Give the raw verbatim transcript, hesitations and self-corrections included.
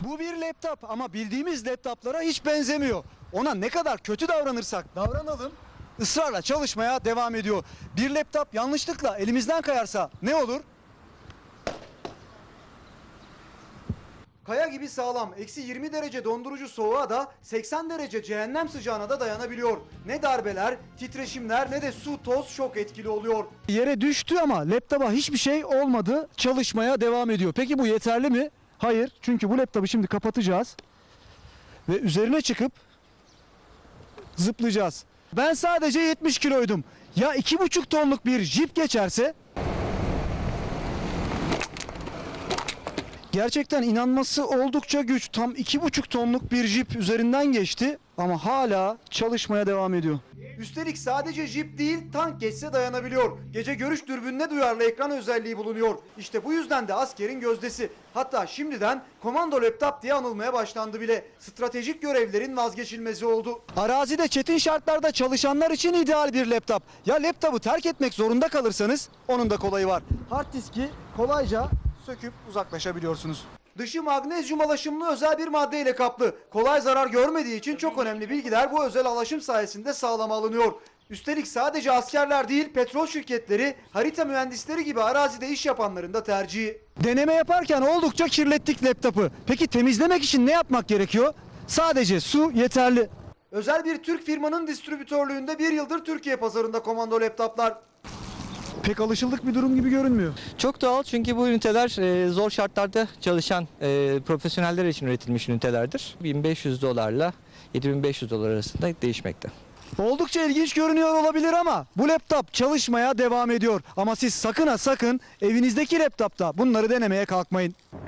Bu bir laptop ama bildiğimiz laptoplara hiç benzemiyor. Ona ne kadar kötü davranırsak davranalım ısrarla çalışmaya devam ediyor. Bir laptop yanlışlıkla elimizden kayarsa ne olur? Kaya gibi sağlam, eksi yirmi derece dondurucu soğuğa da seksen derece cehennem sıcağına da dayanabiliyor. Ne darbeler, titreşimler ne de su, toz şok etkili oluyor. Yere düştü ama laptopa hiçbir şey olmadı, çalışmaya devam ediyor. Peki bu yeterli mi? Hayır, çünkü bu laptopu şimdi kapatacağız ve üzerine çıkıp zıplayacağız. Ben sadece yetmiş kiloydum. Ya iki buçuk tonluk bir jip geçerse? Gerçekten inanması oldukça güç. Tam iki buçuk tonluk bir jip üzerinden geçti ama hala çalışmaya devam ediyor. Üstelik sadece jip değil, tank geçse dayanabiliyor. Gece görüş dürbününe duyarlı ekran özelliği bulunuyor. İşte bu yüzden de askerin gözdesi. Hatta şimdiden komando laptop diye anılmaya başlandı bile. Stratejik görevlerin vazgeçilmezi oldu. Arazide çetin şartlarda çalışanlar için ideal bir laptop. Ya laptopu terk etmek zorunda kalırsanız onun da kolayı var. Hard diski kolayca söküp uzaklaşabiliyorsunuz. Dışı magnezyum alaşımlı özel bir maddeyle kaplı. Kolay zarar görmediği için çok önemli bilgiler bu özel alaşım sayesinde sağlam alınıyor. Üstelik sadece askerler değil, petrol şirketleri, harita mühendisleri gibi arazide iş yapanların da tercihi. Deneme yaparken oldukça kirlettik laptopu. Peki temizlemek için ne yapmak gerekiyor? Sadece su yeterli. Özel bir Türk firmanın distribütörlüğünde bir yıldır Türkiye pazarında komando laptoplar. Pek alışıldık bir durum gibi görünmüyor. Çok doğal, çünkü bu üniteler e, zor şartlarda çalışan e, profesyoneller için üretilmiş ünitelerdir. bin beş yüz dolarla yedi bin beş yüz dolar arasında değişmekte. Oldukça ilginç görünüyor olabilir ama bu laptop çalışmaya devam ediyor. Ama siz sakın ha sakın evinizdeki laptopta bunları denemeye kalkmayın.